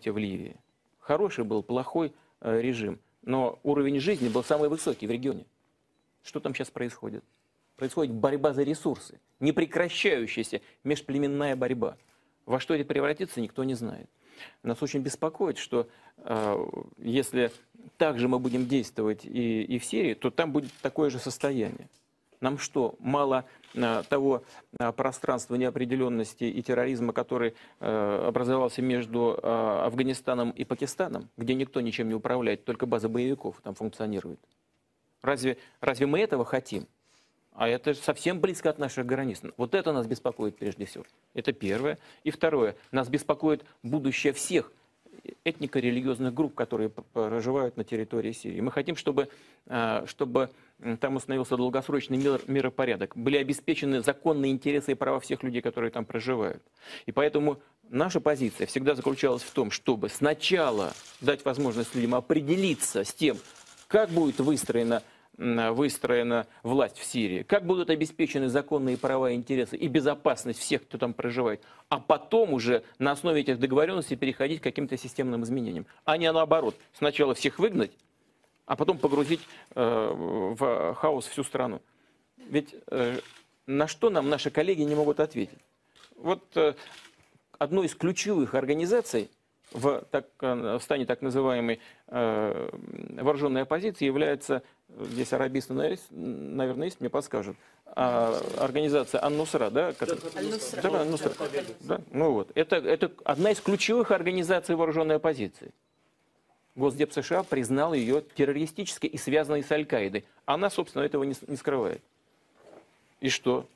Посмотрите в Ливии. Хороший был, плохой режим, но уровень жизни был самый высокий в регионе. Что там сейчас происходит? Происходит борьба за ресурсы, непрекращающаяся межплеменная борьба. Во что это превратится, никто не знает. Нас очень беспокоит, что если также мы будем действовать и в Сирии, то там будет такое же состояние. Нам что, мало того пространства неопределенности и терроризма, который образовался между Афганистаном и Пакистаном, где никто ничем не управляет, только база боевиков там функционирует? Разве мы этого хотим? А это совсем близко от наших границ. Вот это нас беспокоит прежде всего. Это первое. И второе. Нас беспокоит будущее всех этнико-религиозных групп, которые проживают на территории Сирии. Мы хотим, чтобы там установился долгосрочный миропорядок, были обеспечены законные интересы и права всех людей, которые там проживают. И поэтому наша позиция всегда заключалась в том, чтобы сначала дать возможность людям определиться с тем, как будет выстроена власть в Сирии, как будут обеспечены законные права, интересы и безопасность всех, кто там проживает, а потом уже на основе этих договоренностей переходить к каким-то системным изменениям. А не наоборот, сначала всех выгнать, а потом погрузить в хаос всю страну. Ведь на что нам наши коллеги не могут ответить? Вот одной из ключевых организаций в стане так называемой вооруженной оппозиции является, здесь арабисты, наверное, есть, мне подскажут, организация Ан-Нусра, да? Аль-Нусра. Да, Аль-Нусра. Да? Ну вот, это одна из ключевых организаций вооруженной оппозиции. Госдеп США признал ее террористической и связанной с Аль-Каидой. Она, собственно, этого не скрывает. И что?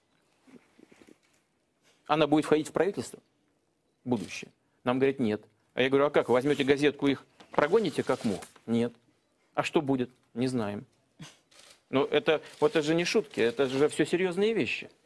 Она будет входить в правительство? Будущее. Нам говорят, нет. А я говорю, а как, возьмете газетку, их прогоните как мух? Нет. А что будет? Не знаем. Но это же не шутки, это же все серьезные вещи.